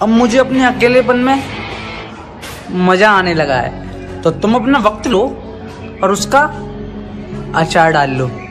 अब मुझे अपने अकेलेपन में मजा आने लगा है। तो तुम अपना वक्त लो और उसका अचार डाल लो।